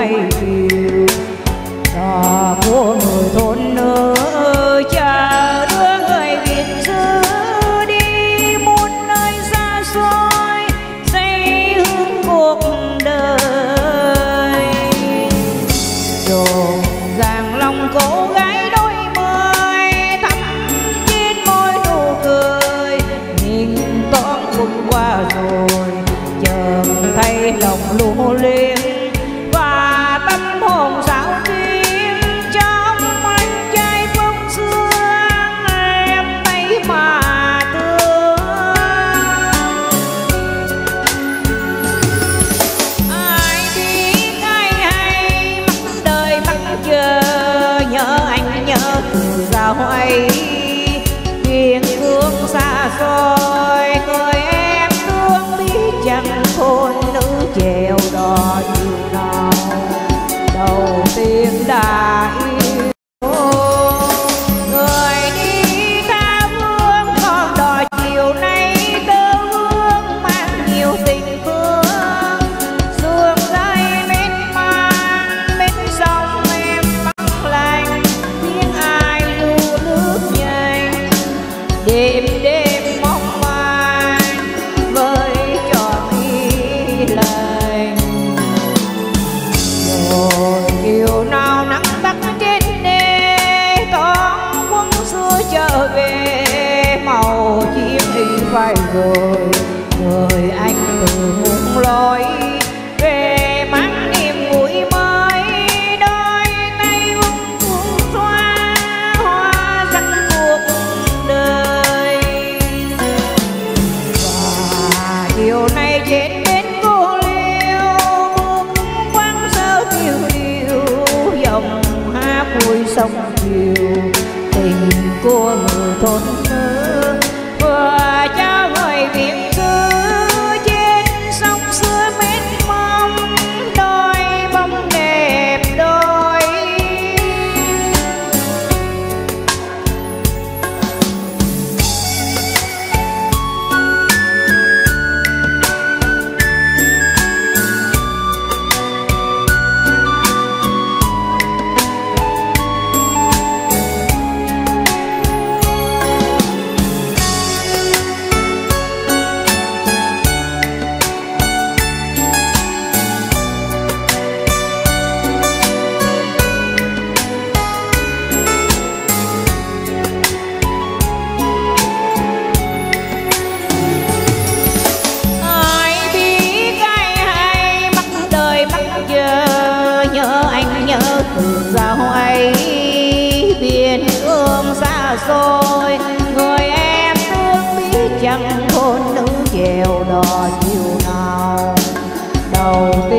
hoài kiều. Đò của người thôn nữ chờ đưa người Việt xứ đi muôn nơi xa xôi xây hương cuộc đời. Rộn ràng lòng cô gái đôi mươi thắm trên môi nụ cười, nhìn toán cũng qua rồi chợt thấy lòng lưu luyến và tâm hồn xảo duyên trong anh trai phong sương em thấy mà thương. Ai biết ai hay mắt đời mắt chờ nhớ anh nhớ từ giao ấy biên cương xa xôi người em thương biết chẳng khôn nữ chèo đò chiều nào đầu tiên đã yêu. Người đi tha phương con đò chiều nay tơ vương mang nhiều tình thương sương rơi mênh mang bên sông em vắng lạnh tiếng ai du nước nhanh đêm đêm mong manh với trọn ý lành. Rồi chiều nào nắng tắt trên đê toán quân xưa trở về màu chiến y phai rồi người anh từ muôn lối về mang niềm vui mới đôi tay buông xoa hoa sắc cuộc đời. Và chiều nay trên bên cô liêu quang sơ tiêu liêu dòng hát vui sông chiều tình của người thôn nữ vừa cho người Việt xứ trên sông xưa mênh mông đôi bông đẹp đôi. Ai biết ai hay mắt đời mắt chờ nhớ anh nhớ từ giao ấy biên cương xa xôi người em thương biết chẳng khôn nữ chèo đò chiều nào đầu